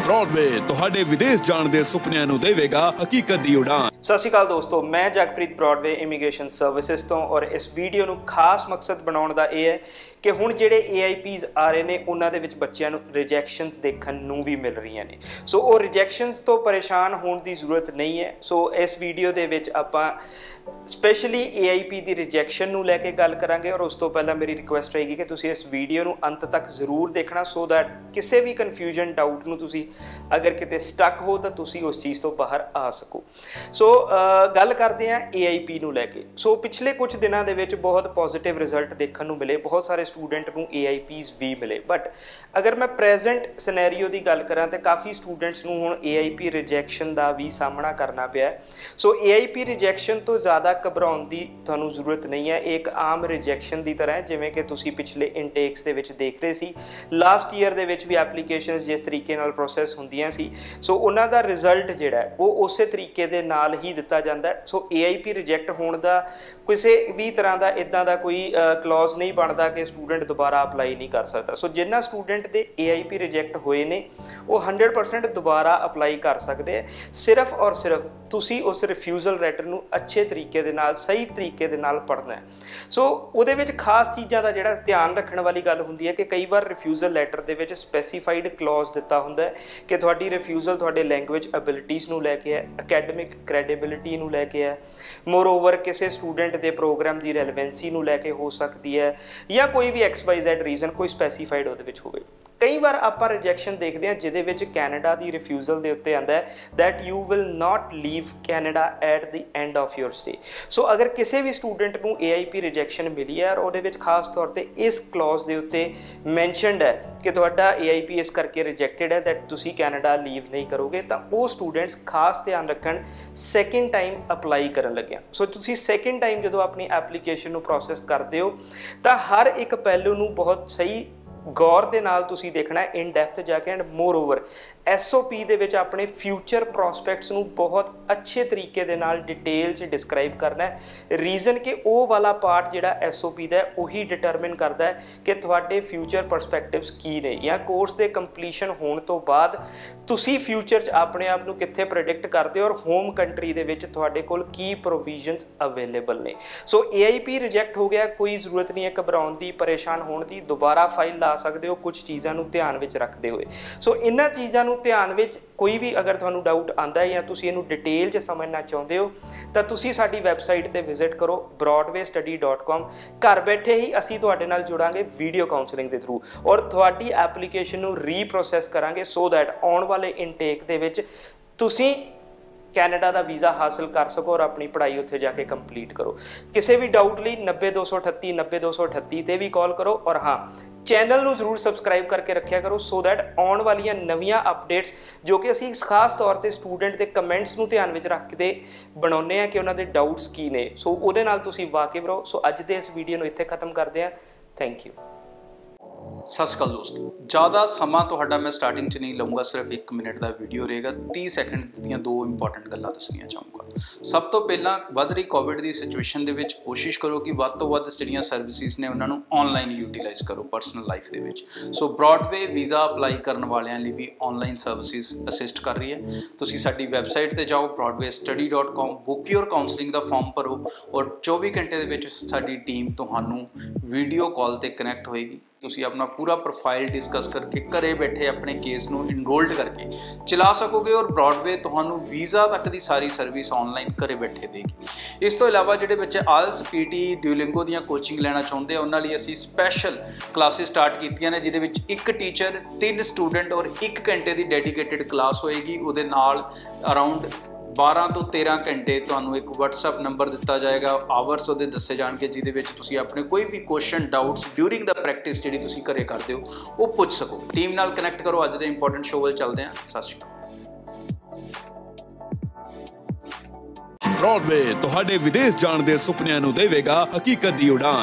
Broadway ਤੁਹਾਡੇ ਵਿਦੇਸ਼ ਜਾਣ ਦੇ ਸੁਪਨਿਆਂ ਨੂੰ ਦੇਵੇਗਾ ਹਕੀਕਤ ਦੀ ਉਡਾਨ। ਸਤਿ ਸ਼੍ਰੀ ਅਕਾਲ ਦੋਸਤੋ, ਮੈਂ ਜਗਪ੍ਰੀਤ ब्रॉडवे ਇਮੀਗ੍ਰੇਸ਼ਨ ਸਰਵਿਸਿਜ਼ ਤੋਂ ਔਰ ਇਸ ਵੀਡੀਓ ਨੂੰ ਖਾਸ ਮਕਸਦ ਬਣਾਉਣ ਦਾ ਇਹ ਹੈ ਕਿ ਹੁਣ ਜਿਹੜੇ AIPs ਆ ਰਹੇ ਨੇ ਉਹਨਾਂ ਦੇ ਵਿੱਚ ਬੱਚਿਆਂ ਨੂੰ ਰਿਜੈਕਸ਼ਨਸ ਦੇਖਣ ਨੂੰ ਵੀ ਮਿਲ ਰਹੀਆਂ ਨੇ। ਸੋ ਉਹ ਰਿਜੈਕਸ਼ਨਸ ਤੋਂ ਪਰੇਸ਼ਾਨ ਹੋਣ ਦੀ ਜ਼ਰੂਰਤ ਨਹੀਂ ਹੈ। ਸੋ ਇਸ ਵੀਡੀਓ ਦੇ ਵਿੱਚ ਆਪਾਂ ਸਪੈਸ਼ਲੀ AIP ਦੀ ਰਿਜੈਕਸ਼ਨ ਨੂੰ ਲੈ ਕੇ ਗੱਲ ਕਰਾਂਗੇ ਔਰ ਉਸ ਤੋਂ ਪਹਿਲਾਂ ਮੇਰੀ ਰਿਕੁਐਸਟ ਰਹੇਗੀ ਕਿ ਤੁਸੀਂ ਇਸ ਵੀਡੀਓ ਨੂੰ ਅੰਤ ਤੱਕ ਜ਼ਰੂਰ ਦੇਖਣਾ ਸੋ ਦੈਟ ਕਿਸੇ ਵੀ ਕਨਫਿਊਜ਼ਨ ਡਾਊਟ ਨੂੰ ਤੁਸੀਂ ਅਗਰ ਕਿਤੇ ਸਟਕ ਹੋ ਤਾਂ ਤੁਸੀਂ ਉਸ ਚੀਜ਼ ਤੋਂ ਬਾਹਰ ਆ ਸਕੋ। ਸੋ ਗੱਲ ਕਰਦੇ ਹਾਂ AIP ਨੂੰ ਲੈ ਕੇ। ਸੋ ਪਿਛਲੇ ਕੁਝ ਦਿਨਾਂ ਦੇ ਵਿੱਚ ਬਹੁਤ ਪੋਜ਼ਿਟਿਵ ਰਿਜ਼ਲਟ ਦੇਖਣ ਨੂੰ ਮਿਲੇ, ਬਹੁਤ ਸਾਰੇ ਸਟੂਡੈਂਟ ਨੂੰ AIPs ਵੀ ਮਿਲੇ। ਬਟ ਅਗਰ ਮੈਂ ਪ੍ਰੈਜ਼ੈਂਟ ਸਿਨੈਰੀਓ ਦੀ ਗੱਲ ਕਰਾਂ ਤਾਂ ਕਾਫੀ ਸਟੂਡੈਂਟਸ ਨੂੰ ਹੁਣ AIP ਰਿਜੈਕਸ਼ਨ ਦਾ ਵੀ ਸਾਹਮਣਾ ਕਰਨਾ ਪਿਆ। ਸੋ AIP ਰਿਜੈਕਸ਼ਨ ਤੋਂ ਜ਼ਿਆਦਾ ਘਬਰਾਉਣ ਦੀ ਤੁਹਾਨੂੰ ਜ਼ਰੂਰਤ ਨਹੀਂ ਹੈ। ਇਹ ਇੱਕ ਆਮ ਰਿਜੈਕਸ਼ਨ ਦੀ ਤਰ੍ਹਾਂ ਹੈ ਜਿਵੇਂ ਕਿ ਤੁਸੀਂ ਪਿਛਲੇ ਇਨਟੇਕਸ ਦੇ ਵਿੱਚ ਦੇਖ ਰਹੇ ਸੀ। ਲਾਸਟ ਈਅਰ ਦੇ ਵਿੱਚ ਵੀ ਐਪਲੀਕੇਸ਼ਨਸ ਜਿਸ ਤਰੀਕੇ ਨਾਲ ਪ੍ਰੋਸੈਸ ਹੁੰਦੀਆਂ ਸੀ ਸੋ ਉਹਨਾਂ ਦਾ ਰਿਜ਼ਲਟ ਜਿਹੜਾ ਹੈ ਉਹ ਉਸੇ ਤਰੀਕੇ ਦੇ ਨਾਲ ਹੀ ਦਿੱਤਾ ਜਾਂਦਾ ਹੈ। ਸੋ AIP ਰਿਜੈਕਟ ਹੋਣ ਦਾ ਕਿਸੇ ਵੀ ਤਰ੍ਹਾਂ ਦਾ ਇੱਦਾਂ ਦਾ ਕੋਈ ਕਲੌਜ਼ ਨਹੀਂ ਬਣਦਾ ਕਿ ਸਟੂਡੈਂਟ ਦੁਬਾਰਾ ਅਪਲਾਈ ਨਹੀਂ ਕਰ ਸਕਦਾ। ਸੋ ਜਿਨ੍ਹਾਂ ਸਟੂਡੈਂਟ ਦੇ AIP ਰਿਜੈਕਟ ਹੋਏ ਨੇ ਉਹ 100% ਦੁਬਾਰਾ ਅਪਲਾਈ ਕਰ ਸਕਦੇ ਆ। ਸਿਰਫ ਔਰ ਸਿਰਫ ਤੁਸੀਂ ਉਸ ਰਿਫਿਊਜ਼ਲ ਲੈਟਰ ਨੂੰ ਅੱਛੇ ਤਰੀਕੇ ਦੇ ਨਾਲ ਸਹੀ ਤਰੀਕੇ ਦੇ ਨਾਲ ਪੜ੍ਹਨਾ ਹੈ। ਸੋ ਉਹਦੇ ਵਿੱਚ ਖਾਸ ਚੀਜ਼ਾਂ ਦਾ ਜਿਹੜਾ ਧਿਆਨ ਰੱਖਣ ਵਾਲੀ ਗੱਲ ਹੁੰਦੀ ਹੈ ਕਿ ਕਈ ਵਾਰ ਰਿਫਿਊਜ਼ਲ ਲੈਟਰ ਦੇ ਵਿੱਚ ਸਪੈਸੀਫਾਈਡ ਕਲੌਜ਼ ਦਿੱਤਾ ਹੁੰਦਾ ਹੈ ਕਿ ਤੁਹਾਡੀ ਰਿਫਿਊਜ਼ਲ ਤੁਹਾਡੇ ਲੈਂਗੁਏਜ ਐਬਿਲਿਟੀਜ਼ ਨੂੰ ਲੈ ਕੇ ਹੈ, ਅਕੈਡਮਿਕ ਕ੍ਰੈਡੀਬਿਲਿਟੀ ਨੂੰ ਲੈ ਕੇ ਹੈ, ਮੋਰ ਓਵਰ ਕਿਸੇ ਸਟੂਡੈਂਟ ਦੇ ਪ੍ਰੋਗਰਾਮ ਦੀ ਰੈਲੇਵੈਂਸੀ ਨੂੰ ਲੈ ਕੇ ਹੋ ਸਕਦੀ ਹੈ ਜਾਂ ਕੋਈ ਵੀ XYZ ਰੀਜ਼ਨ ਕੋਈ ਸਪੈਸੀਫਾਈਡ ਉਹਦੇ ਵਿੱਚ ਹੋਵੇ। ਕਈ ਵਾਰ ਆਪਾਂ ਰਿਜੈਕਸ਼ਨ ਦੇਖਦੇ ਹਾਂ ਜਿਹਦੇ ਵਿੱਚ ਕੈਨੇਡਾ ਦੀ ਰਿਫਿਊਜ਼ਲ ਦੇ ਉੱਤੇ ਆਉਂਦਾ ਹੈ that you will not leave Canada at the end of your stay. So ਅਗਰ ਕਿਸੇ ਵੀ ਸਟੂਡੈਂਟ ਨੂੰ AIP ਰਿਜੈਕਸ਼ਨ ਮਿਲੀ ਹੈ ਔਰ ਉਹਦੇ ਵਿੱਚ ਖਾਸ ਤੌਰ ਤੇ ਇਸ ਕਲੌਜ਼ ਦੇ ਉੱਤੇ ਮੈਂਸ਼ਨਡ ਹੈ ਕਿ ਤੁਹਾਡਾ AIP ਇਸ ਕਰਕੇ ਰਿਜੈਕਟਡ ਹੈ ਦੈਟ ਤੁਸੀਂ ਕੈਨੇਡਾ ਲੀਵ ਨਹੀਂ ਕਰੋਗੇ ਤਾਂ ਉਹ ਸਟੂਡੈਂਟਸ ਖਾਸ ਧਿਆਨ ਰੱਖਣ ਸੈਕਿੰਡ ਟਾਈਮ ਅਪਲਾਈ ਕਰਨ ਲੱਗਿਆ। ਸੋ ਤੁਸੀਂ ਸੈਕਿੰਡ ਟਾਈਮ ਜਦੋਂ ਆਪਣੀ ਐਪਲੀਕੇਸ਼ਨ ਨੂੰ ਪ੍ਰੋਸੈਸ ਕਰਦੇ ਹੋ ਤਾਂ ਹਰ ਇੱਕ ਪਹਿਲੂ ਨੂੰ ਬਹੁਤ ਸਹੀ ਗੌਰ ਦੇ ਨਾਲ ਤੁਸੀਂ ਦੇਖਣਾ ਹੈ ਇਨ ਡੈਪਥ ਜਾ ਕੇ। ਐਂਡ ਮੋਰ ਓਵਰ SOP ਦੇ ਵਿੱਚ ਆਪਣੇ ਫਿਊਚਰ ਪ੍ਰੋਸਪੈਕਟਸ ਨੂੰ ਬਹੁਤ ਅੱਛੇ ਤਰੀਕੇ ਦੇ ਨਾਲ ਡਿਟੇਲ 'ਚ ਡਿਸਕ੍ਰਾਈਬ ਕਰਨਾ ਹੈ। ਰੀਜ਼ਨ ਕਿ ਉਹ ਵਾਲਾ ਪਾਰਟ ਜਿਹੜਾ SOP ਦਾ ਉਹੀ ਡਿਟਰਮਿਨ ਕਰਦਾ ਹੈ ਕਿ ਤੁਹਾਡੇ ਫਿਊਚਰ ਪਰਸਪੈਕਟਿਵਸ ਕੀ ਨੇ ਜਾਂ ਕੋਰਸ ਦੇ ਕੰਪਲੀਸ਼ਨ ਹੋਣ ਤੋਂ ਬਾਅਦ ਤੁਸੀਂ ਫਿਊਚਰ 'ਚ ਆਪਣੇ ਆਪ ਨੂੰ ਕਿੱਥੇ ਪ੍ਰੈਡਿਕਟ ਕਰਦੇ ਹੋ ਔਰ ਹੋਮ ਕੰਟਰੀ ਦੇ ਵਿੱਚ ਤੁਹਾਡੇ ਕੋਲ ਕੀ ਪ੍ਰੋਵੀਜ਼ਨਸ ਅਵੇਲੇਬਲ ਨੇ। ਸੋ AIP ਰਿਜੈਕਟ ਹੋ ਗਿਆ, ਕੋਈ ਜ਼ਰੂਰਤ ਨਹੀਂ ਹੈ ਘਬਰਾਉਣ ਦੀ, ਪਰੇਸ਼ਾਨ ਹੋਣ ਦੀ। ਦੁਬਾਰਾ ਫਾਈਲ ਲਾ ਸਕਦੇ ਹੋ ਕੁਝ ਚੀਜ਼ਾਂ ਨੂੰ ਧਿਆਨ ਵਿੱਚ ਰੱਖਦੇ ਹੋਏ। ਸੋ ਇਹਨਾਂ ਚੀਜ਼ਾਂ ਨੂੰ ਧਿਆਨ ਵਿੱਚ ਕੋਈ ਵੀ ਅਗਰ ਤੁਹਾਨੂੰ ਡਾਊਟ ਆਉਂਦਾ ਹੈ ਜਾਂ ਤੁਸੀਂ ਇਹਨੂੰ ਡਿਟੇਲ 'ਚ ਸਮਝਣਾ ਚਾਹੁੰਦੇ ਹੋ ਤਾਂ ਤੁਸੀਂ ਸਾਡੀ ਵੈਬਸਾਈਟ ਤੇ ਵਿਜ਼ਿਟ ਕਰੋ broadwaystudy.com। ਘਰ ਬੈਠੇ ਹੀ ਅਸੀਂ ਤੁਹਾਡੇ ਨਾਲ ਜੁੜਾਂਗੇ ਵੀਡੀਓ ਕਾਉਂਸਲਿੰਗ ਦੇ ਥਰੂ ਔਰ ਤੁਹਾਡੀ ਐਪਲੀਕੇਸ਼ਨ ਨੂੰ ਰੀਪ੍ਰੋਸੈਸ ਕਰਾਂਗੇ ਸੋ ਦੈਟ ਆਉਣ ਵਾਲੇ ਇਨਟੇਕ ਦੇ ਵਿੱਚ ਤੁਸੀਂ ਕੈਨੇਡਾ ਦਾ ਵੀਜ਼ਾ ਹਾਸਲ ਕਰ ਸਕੋ ਔਰ ਆਪਣੀ ਪੜ੍ਹਾਈ ਉੱਥੇ ਜਾ ਕੇ ਕੰਪਲੀਟ ਕਰੋ। ਕਿਸੇ ਵੀ ਡਾਊਟ ਲਈ 90238 90238 ਤੇ ਵੀ ਕਾਲ ਕਰੋ ਔਰ ਹਾਂ ਚੈਨਲ ਨੂੰ ਜ਼ਰੂਰ ਸਬਸਕ੍ਰਾਈਬ ਕਰਕੇ ਰੱਖਿਆ ਕਰੋ ਸੋ ਦੈਟ ਆਉਣ ਵਾਲੀਆਂ ਨਵੀਆਂ ਅਪਡੇਟਸ ਜੋ ਕਿ ਅਸੀਂ ਖਾਸ ਤੌਰ ਤੇ ਸਟੂਡੈਂਟ ਦੇ ਕਮੈਂਟਸ ਨੂੰ ਧਿਆਨ ਵਿੱਚ ਰੱਖ ਕੇ ਬਣਾਉਂਦੇ ਹਾਂ ਕਿ ਉਹਨਾਂ ਦੇ ਡਾਊਟਸ ਕੀ ਨੇ ਸੋ ਉਹਦੇ ਨਾਲ ਤੁਸੀਂ ਵਾਕਿਫ ਰਹੋ। ਸੋ ਅੱਜ ਦੇ ਇਸ ਵੀਡੀਓ ਨੂੰ ਇੱਥੇ ਖਤਮ ਕਰਦੇ ਹਾਂ। Thank you. ਸਤਿ ਸ਼੍ਰੀ ਅਕਾਲ ਦੋਸਤੋ, ਜ਼ਿਆਦਾ ਸਮਾਂ ਤੁਹਾਡਾ ਮੈਂ ਸਟਾਰਟਿੰਗ 'ਚ ਨਹੀਂ ਲਊਂਗਾ, ਸਿਰਫ 1 ਮਿੰਟ ਦਾ ਵੀਡੀਓ ਰਹੇਗਾ। 30 ਸੈਕਿੰਡ ਦੀਆਂ 2 ਇੰਪੋਰਟੈਂਟ ਗੱਲਾਂ ਦੱਸਣੀਆਂ ਚਾਹੂੰਗਾ। ਸਭ ਤੋਂ ਪਹਿਲਾਂ ਵੱਧ ਰਹੀ ਕੋਵਿਡ ਦੀ ਸਿਚੁਏਸ਼ਨ ਦੇ ਵਿੱਚ ਕੋਸ਼ਿਸ਼ ਕਰੋ ਕਿ ਵੱਧ ਤੋਂ ਵੱਧ ਜਿਹੜੀਆਂ ਸਰਵਿਸਿਜ਼ ਨੇ ਉਹਨਾਂ ਨੂੰ ਆਨਲਾਈਨ ਯੂਟੀਲਾਈਜ਼ ਕਰੋ ਪਰਸਨਲ ਲਾਈਫ ਦੇ ਵਿੱਚ। ਸੋ ਬ੍ਰੌਡਵੇ ਵੀਜ਼ਾ ਅਪਲਾਈ ਕਰਨ ਵਾਲਿਆਂ ਲਈ ਵੀ ਆਨਲਾਈਨ ਸਰਵਿਸਿਜ਼ ਅਸਿਸਟ ਕਰ ਰਹੀ ਹੈ। ਤੁਸੀਂ ਸਾਡੀ ਵੈਬਸਾਈਟ ਤੇ ਜਾਓ broadwaystudy.com, ਬੁੱਕ ਯੋਰ ਕਾਉਂਸਲਿੰਗ ਦਾ ਫਾਰਮ ਭਰੋ ਔਰ 24 ਘੰਟੇ ਦੇ ਵਿੱਚ ਸਾਡੀ ਟੀਮ ਤੁਹਾਨੂੰ ਵੀਡੀਓ ਕਾਲ ਤੇ ਕਨੈਕਟ ਹੋਏਗੀ। ਤੁਸੀਂ ਆਪਣਾ ਪੂਰਾ ਪ੍ਰੋਫਾਈਲ ਡਿਸਕਸ ਕਰਕੇ ਘਰੇ ਬੈਠੇ ਆਪਣੇ ਕੇਸ ਨੂੰ ਇਨਰੋਲਡ ਕਰਕੇ ਚਲਾ ਸਕੋਗੇ ਔਰ ਬ੍ਰੌਡਵੇ ਤੁਹਾਨੂੰ ਵੀਜ਼ਾ ਤੱਕ ਦੀ ਸਾਰੀ ਸਰਵਿਸ ਆਨਲਾਈਨ ਘਰੇ ਬੈਠੇ ਦੇਗੀ। ਇਸ ਤੋਂ ਇਲਾਵਾ ਜਿਹੜੇ ਬੱਚੇ IELTS PT ਡਿਊਲਿੰਗੋ ਦੀਆਂ ਕੋਚਿੰਗ ਲੈਣਾ ਚਾਹੁੰਦੇ ਆ ਉਹਨਾਂ ਲਈ ਅਸੀਂ ਸਪੈਸ਼ਲ ਕਲਾਸਿਸ ਸਟਾਰਟ ਕੀਤੀਆਂ ਨੇ ਜਿਹਦੇ ਵਿੱਚ 1 ਟੀਚਰ 3 ਸਟੂਡੈਂਟ ਔਰ 1 ਘੰਟੇ ਦੀ ਡੈਡੀਕੇਟਿਡ ਕਲਾਸ ਹੋਏਗੀ। ਉਹਦੇ ਨਾਲ ਅਰਾਊਂਡ 12 ਤੋਂ 13 ਘੰਟੇ ਤੁਹਾਨੂੰ ਇੱਕ WhatsApp ਨੰਬਰ ਦਿੱਤਾ ਜਾਏਗਾ, ਆਵਰਸ ਉਹਦੇ ਦੱਸੇ ਜਾਣਗੇ ਜਿਹਦੇ ਵਿੱਚ ਤੁਸੀਂ ਆਪਣੇ ਕੋਈ ਵੀ ਕੁਐਸਚਨ ਡਾਊਟਸ ਡਿਊਰਿੰਗ ਦਾ ਪ੍ਰੈਕਟਿਸ ਜਿਹੜੀ ਤੁਸੀਂ ਘਰੇ ਕਰਦੇ ਹੋ ਉਹ ਪੁੱਛ ਸਕੋ। ਟੀਮ ਨਾਲ ਕਨੈਕਟ ਕਰੋ। ਅੱਜ ਦੇ ਇੰਪੋਰਟੈਂਟ ਸ਼ੋਅ ਵੱਲ ਚੱਲਦੇ ਹਾਂ। ਸਤਿ ਸ਼੍ਰੀ ਅਕਾਲ। ब्रॉडवे ਤੁਹਾਡੇ ਵਿਦੇਸ਼ ਜਾਣ ਦੇ ਸੁਪਨਿਆਂ ਨੂੰ ਦੇਵੇਗਾ ਹਕੀਕਤ ਦੀ ਉਡਾਨ।